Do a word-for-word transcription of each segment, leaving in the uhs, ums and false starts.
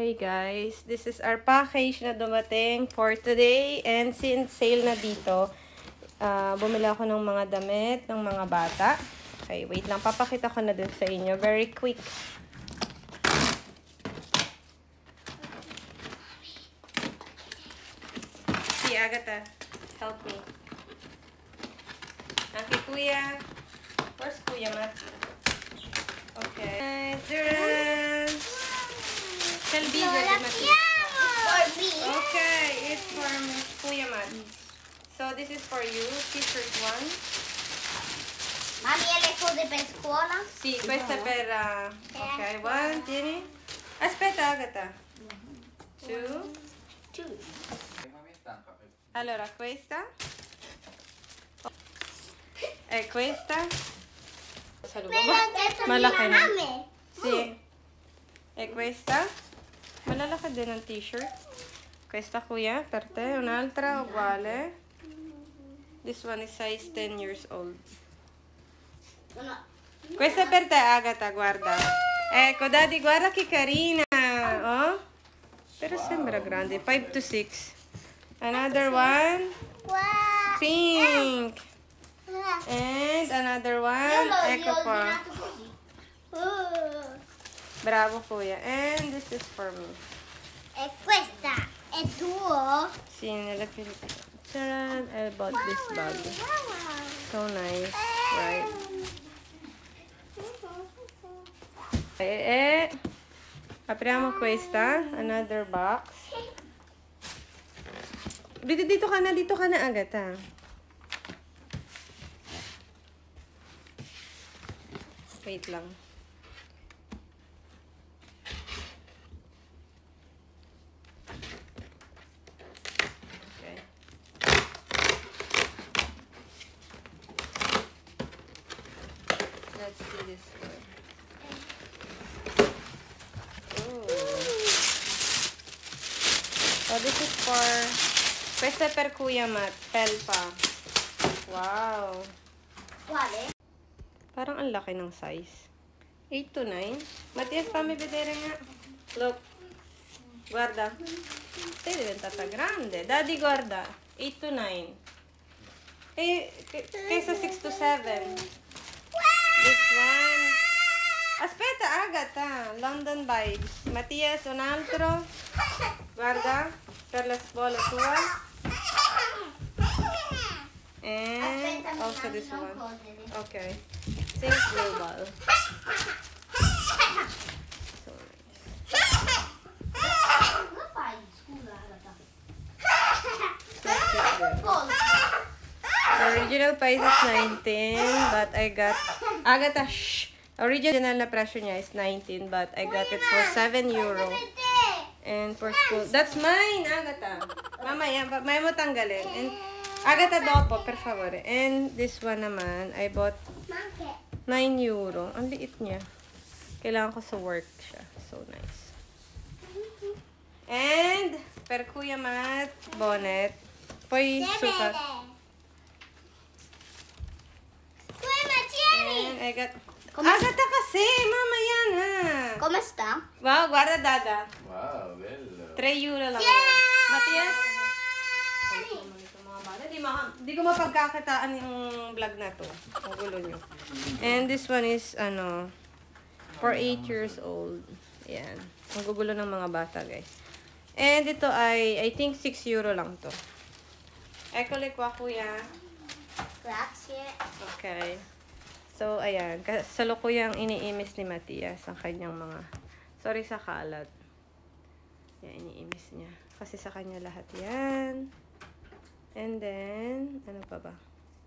Hi guys, this is our package na dumating for today, and since sale na dito, uh, bumili ako ng mga damit ng mga bata. Okay, wait lang, papakita ko na din sa inyo, very quick. Si Agatha, help me. Aki Kuya, where's Kuya Mat? Okay, there. Tell Bigo the for me. Okay, it's for Kuya Mat. So this is for you, t-shirt one. Mami, le cose per scuola? Sì, questa è per... Uh, ok, one, tieni. Aspetta, Agatha. Two. Two. Allora, questa. E questa. Saluto. Malaki na. Sì. E questa. Malalaki din ang t-shirt. Questa, Kuya, per te. Un'altra, uguale. This one is size ten years old. Questa è per te, Agatha, guarda. Ecco, Daddy, guarda che carina. Oh? Però sembra grande. five to six. Another one. Pink. And another one. Ecco qua. Bravo, Kuya. And this is for me. E questa è tuo? Sì, nella Pilipinas. I bought this bag. So nice, right? E, e apriamo questa. Another box. Dito, dito ka na. Dito ka na, Agatha. Wait lang. Okay. Let's see this one. Ooh. So this is for questa per Kuya Mat, felpa. Wow. Quale? Parang ang laki ng size. eight to nine. Matias, fammi vedere nga. Look. Guarda. Sei diventata grande. Daddy, guarda. eight to nine. E questa six to seven. This one. Aspetta, Agatha. London vibes. Matias, un altro. Guarda. Per la scuola tua. And also this one. Okay. Think global. So nice. Come fai? Scusa, Agatha. The original price is nineteen, but I got... Agatha, shh! Original na presyo niya is nineteen, but I got it for seven euro. And for school... That's mine, Agatha! Mamaya, may mo tanggalin. And Agatha, dopo, per favore. And this one naman, I bought nine euro. Ang liit niya. Kailangan ko sa work siya. So nice. And, per Kuya Mat, bonnet. Poi, sukat. Kuya Matieri! And I got... Agatha kasi! Mamaya na! Come sta? Wow, guarda, Dada. Wow, bello. three euro lang. Yeah! Matias? Di, ma di ko mapagkakitaan yung vlog na to. Ang gulo nyo. And this one is, ano, for eight years old. Ayan. Ang gugulo ng mga bata, guys. And ito ay, I think, six euro lang to. Ekole kwa, Kuya. Grazie. Okay. So, ayan. Kasalukuyang iniimis ni Matias ang kanyang mga, sorry sa kalat. Yan, iniimis niya. Kasi sa kanya lahat yan. And then, ano pa ba?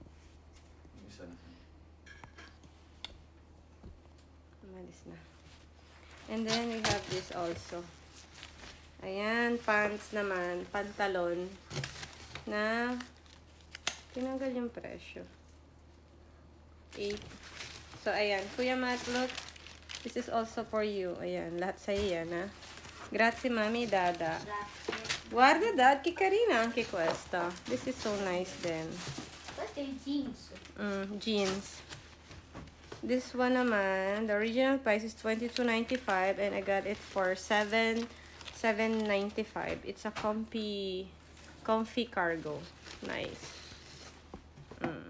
Umalis na. And then, we have this also. Ayan, pants naman, pantalon, na tinanggal yung presyo. eight. So, ayan. Kuya Mat, look. This is also for you. Ayan, lahat sa'yo yan, ha? Grazie, Mami, Dada. Grazie. Guarda, Dad, che carina anche questa. This is so nice then. Questo è il jeans. Mm, jeans. This one naman, the original price is twenty-two ninety-five and I got it for seven seven ninety-five. It's a comfy, comfy cargo. Nice. Mm.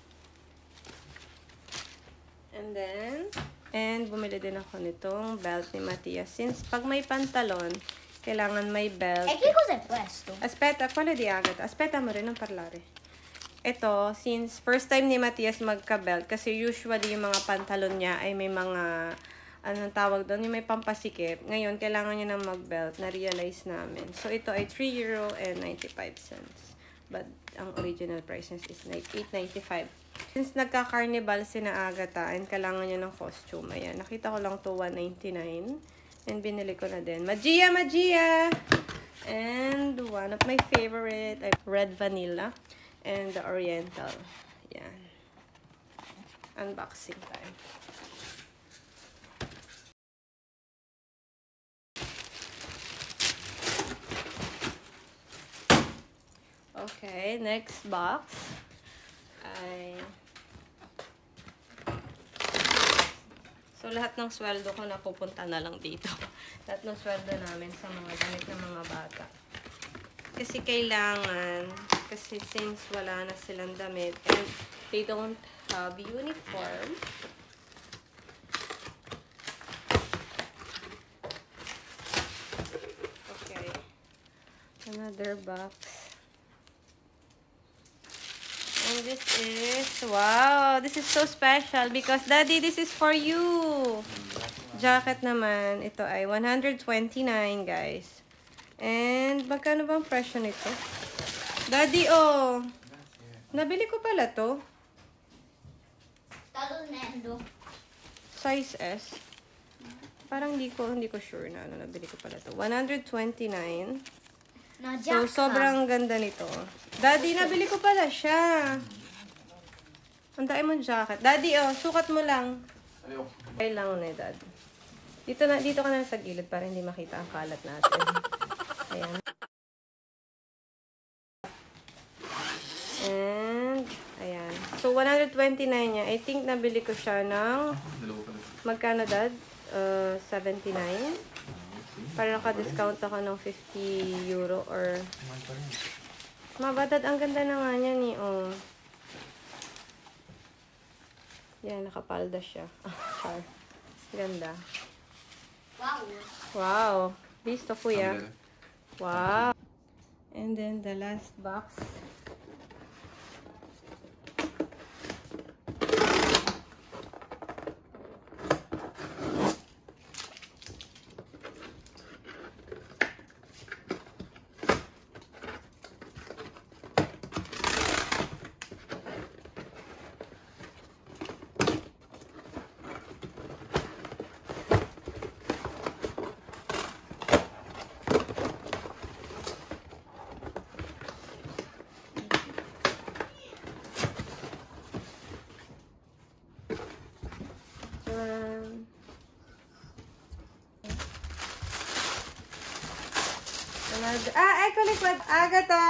And then, and bumili din ako nitong belt ni Matias. Since pag may pantalon, kailangan may belt. E che cos'è questo? Aspetta, quale di Agatha? Aspetta mo rin, non parlare. Ito, since first time ni Matias magka-belt, kasi usually yung mga pantalon niya ay may mga, anong tawag doon, yung may pampasikip. Ngayon, kailangan niya na mag-belt, na-realize namin. So, ito ay three euro and ninety-five cents. But, ang original price is eight ninety-five. Since nagka-carnival si na Agatha, and kailangan niya ng costume, ayan, nakita ko lang to one ninety-nine. And binili ko na din. Magia, Magia! And one of my favorite, like red vanilla. And the oriental. Yan. Unboxing time. Okay, next box ay so lahat ng sweldo ko napupunta na lang dito. Lahat ng sweldo namin sa mga damit ng mga bata. Kasi kailangan, kasi since wala na silang damit and they don't have uniform, okay, another box. And this is, wow, this is so special because, Daddy, this is for you. Jacket naman, ito ay one twenty-nine, guys. And, magkano bang presyo nito? Daddy, oh. Nabili ko pala to. Size S. Parang hindi ko, hindi ko sure na ano, nabili ko pala to. one twenty-nine. So, sobrang ganda nito. Daddy, nabili ko pala siya. Ang dami mong jacket. Daddy, oh, sukat mo lang. Ayaw. Okay lang na, Dad. Dito, na, dito ka na sa gilid para hindi makita ang kalat natin. Ayan. And, ayan. So, one twenty-nine niya. I think nabili ko siya ng, magkano, Dad? Uh, seventy-nine. Para naka-discount ako ng fifty euro or... Mabadad, ang ganda na nga niya ni, oh. Yan, nakapalda siya. Ah, char. Ganda. Wow. Wow. Listo, kuya. Wow. And then, the last box. Um, another, ah, ay, kulikot, Agatha!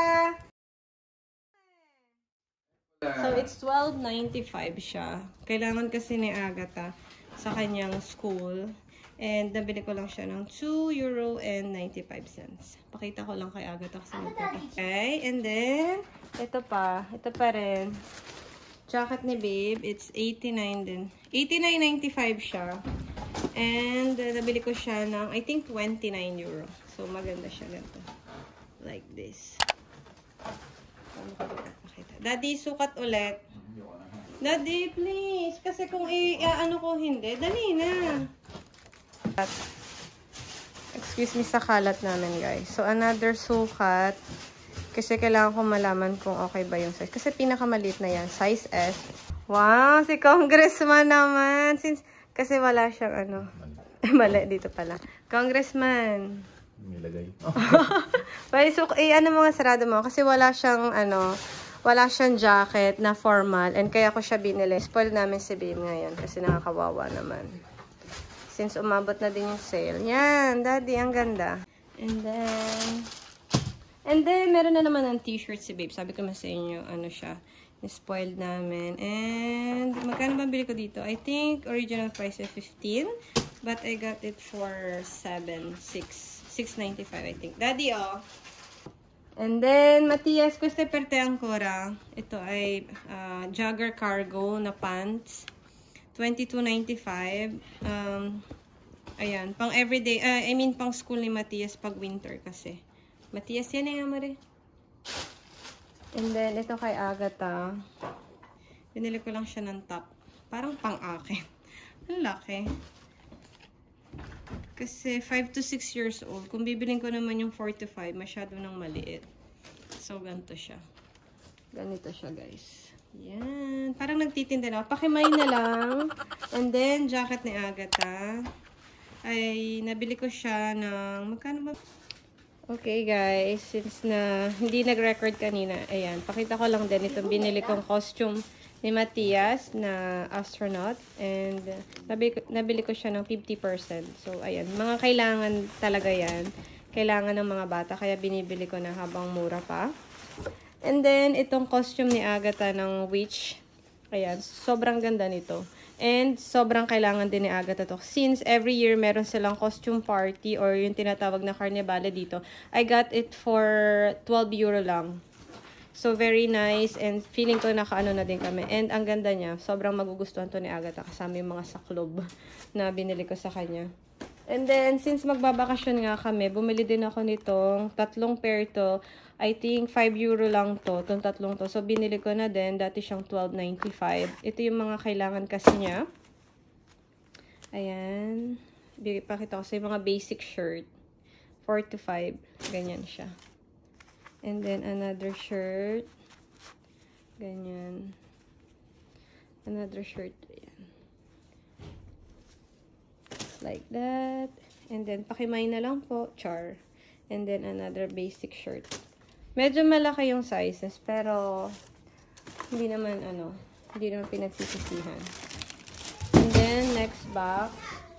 So, it's twelve ninety-five siya. Kailangan kasi ni Agatha sa kanyang school. And, nabili ko lang siya ng two euro and ninety-five cents. Pakita ko lang kay Agatha kasi magpapa. Okay, and then, ito pa. Ito pa rin. Jacket ni Babe, it's eighty-nine din. eighty-nine ninety-five siya. And, uh, nabili ko siya ng, I think, twenty-nine euro. So, maganda siya ganito. Like this. Paano ko dito pakita? Daddy, sukat ulit. Daddy, please. Kasi kung i-ano ko hindi, dali na. Excuse me sa kalat namin, guys. So, another sukat. Kasi kailangan ko malaman kung okay ba yung size. Kasi pinakamaliit na yan. Size S. Wow, si Congressman naman. Since, kasi wala siyang ano. Mali, dito pala. Congressman. Nilagay. Well, so, eh, ano mga sarado mo? Kasi wala siyang, ano, wala siyang jacket na formal. And kaya ko siya binili. Spoil namin si Babe ngayon. Kasi nakakawawa naman. Since umabot na din yung sale. Yan, Daddy, ang ganda. And then, and then, meron na naman ng t-shirt si Babe. Sabi ko na sa inyo, ano siya, spoiled namin. And, magkano ba bili ko dito? I think, original price is fifteen. But I got it for seven, six, six ninety-five, I think. Daddy, oh. And then, Matias, queste per te ancora. Ito ay uh, jogger cargo na pants. twenty-two ninety-five. Um, ayan, pang everyday, uh, I mean, pang school ni Matias pag winter kasi. Matias, yan eh, amore. And then, ito kay Agatha. Binili ko lang siya ng top. Parang pang akin. Ang laki. Kasi five to six years old. Kung bibiling ko naman yung four to five, masyado nang maliit. So, ganito siya. Ganito siya, guys. Yan. Parang nagtitinda na. Pakimay na lang. And then, jacket ni Agatha. Ay, nabili ko siya ng... Magkano ba? Okay, guys. Since na hindi nag-record kanina, ayan. Pakita ko lang din itong binili kong costume ni Matias na astronaut. And nabili, nabili ko siya ng fifty percent. So, ayan. Mga kailangan talaga yan. Kailangan ng mga bata. Kaya binibili ko na habang mura pa. And then, itong costume ni Agatha ng Witch. Ayan. Sobrang ganda nito. And sobrang kailangan din ni Agatha to. Since every year meron silang costume party or yung tinatawag na carnevale dito, I got it for twelve euro lang. So, very nice. And feeling ko nakaano na din kami. And ang ganda niya. Sobrang magugustuhan to ni Agatha. Kasama yung mga saklob na binili ko sa kanya. And then, since magbabakasyon nga kami, bumili din ako nitong tatlong pair to. I think five euro lang to, itong tatlong to. So, binili ko na din. Dati siyang twelve ninety-five. Ito yung mga kailangan kasi niya. Ayan. Pakita ko sa yung mga basic shirt. four to five. Ganyan siya. And then, another shirt. Ganyan. Another shirt. Ayan. Like that. And then, pakimay na lang po. Char. And then, another basic shirt. Medyo malaki yung sizes, pero hindi naman, ano, hindi naman pinagsisisihan. And then, next box.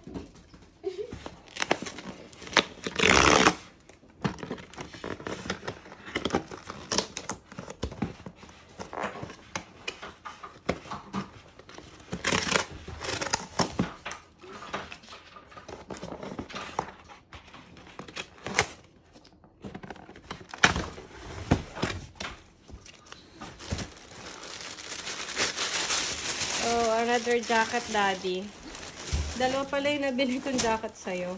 Oh, another jacket, Daddy. Dalawa pala yung nabili kong jacket sa'yo.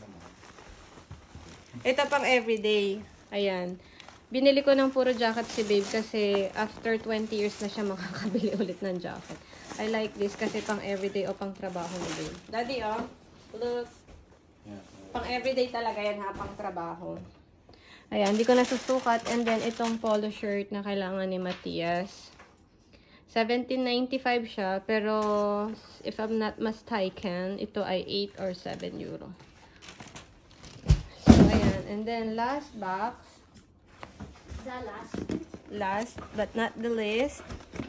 Ito pang everyday. Ayan. Binili ko ng puro jacket si Babe kasi after twenty years na siya makakabili ulit ng jacket. I like this kasi pang everyday o pang trabaho ni Babe. Daddy, oh. Look. Pang everyday talaga yan ha, pang trabaho. Ayan, hindi ko nasusukat. And then, itong polo shirt na kailangan ni Matias. seventeen ninety-five siya, pero if I'm not mistaken, ito ay eight or seven euro. So, ayan. And then, last box. The last. Last, but not the least.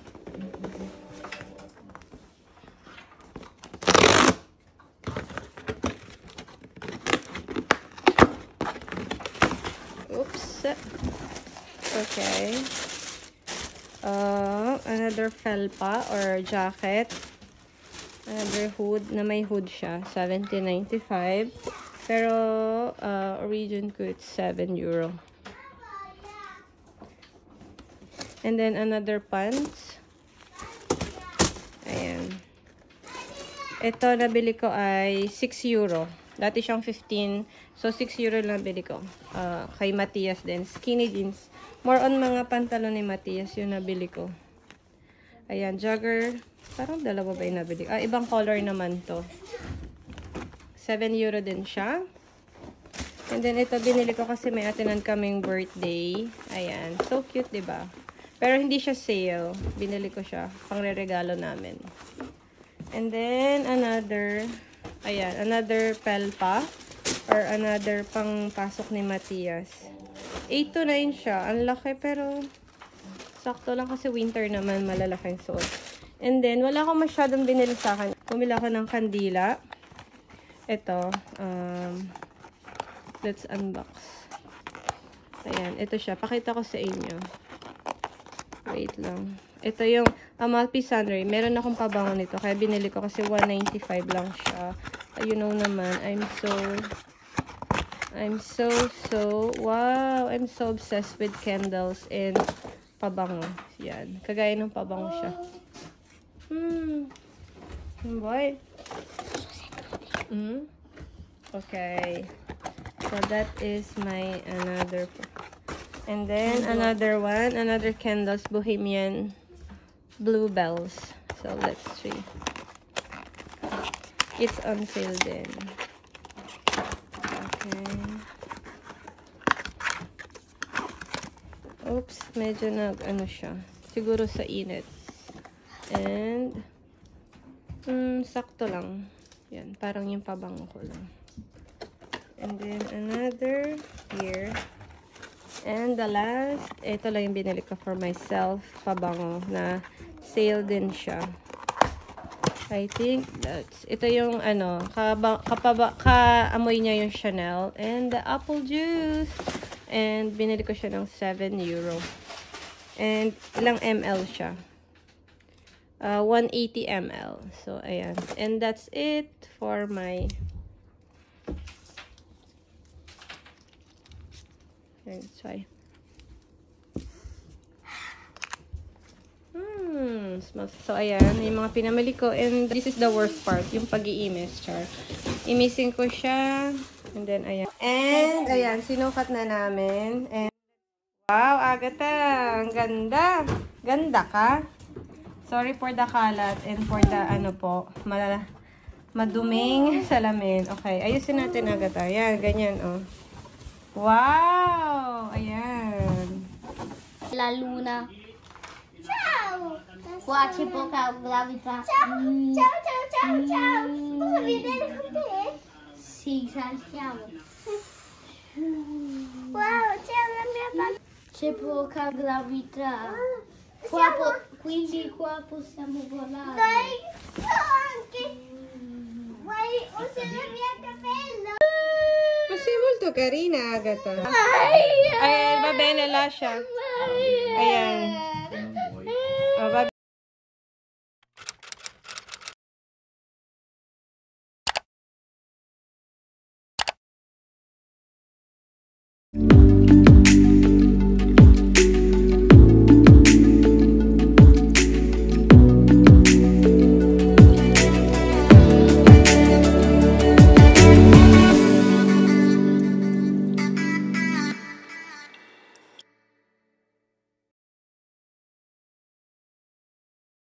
Oops. Okay. Uh, another felpa or jacket. Another hood na may hood siya. seventeen ninety-five. Pero, uh, origin ko it's seven euro. And then, another pants. Ayan. Ito, nabili ko ay six euro. Dati siyang fifteen. So, six euro lang nabili ko. Uh, kay Matias din. Skinny jeans. More on mga pantalon ni Matias yung nabili ko. Ayan, jogger. Parang dalawa ba yung nabili? Ah, ibang color naman to. seven euro din siya. And then, ito binili ko kasi may atinan kaming birthday. Ayan. So cute, diba? Pero hindi siya sale. Binili ko siya. Pangre-regalo namin. And then, another, ayan, another pelpa. Or another pang pasok ni Matias. eight to nine siya. Ang laki pero sakto lang kasi winter naman, malalaking suot. And then, wala akong masyadong binili sa akin. Pumila ako ng kandila. Ito. Um, let's unbox. Ayan. Ito siya. Pakita ko sa inyo. Wait lang. Ito yung Amalfi Sunray. Meron akong pabango nito. Kaya binili ko kasi one ninety-five lang siya. You know naman, I'm so I'm so, so, wow, I'm so obsessed with candles and pabango. Yan. Kagaya ng pabango siya. Hmm. Boy. Hmm. Okay. So that is my another. And then another one, another candles, Bohemian Bluebells. So let's see. It's on sale din. Okay. Oops, medyo nag ano siya. Siguro sa init. And mm, sakto lang. Yan, parang yung pabango ko lang. And then another here. And the last, ito lang yung binili ko for myself, pabango, na sale din siya. I think that's, ito yung ano, kaba, kapaba, kaamoy niya yung Chanel. And the apple juice. And binili ko siya ng seven euro. And ilang ml siya? Uh, one eighty milliliters. So, ayan. And that's it for my let's try. Hmm, smells. So, ayan. Yung mga pinamili ko. And this is the worst part. Yung pag-i-imis, char. Imisin ko siya. And then, ayan. And, ayan. Sinukat na namin. And, wow, Agatha. Ang ganda. Ganda ka. Sorry for the kalat and for the, ano po, ma maduming salamin. Okay. Ayusin natin, Agatha. Ayan, ganyan, oh. Wow! Ayan. La luna. Ciao! Guarda po ka gravità. Ciao! Ciao, ciao, ciao, ciao! Posso vedere con te? Sì, saltiamo. Wow, c'è la mia bambina. C'è poca gravità. Qua po, quindi qua possiamo volare. Dai, so anche. Vuoi usare il mio capello? Ma sei molto carina, Agatha. Ay, Ayan, va bene, lascia. Ayan. Oh, va bene.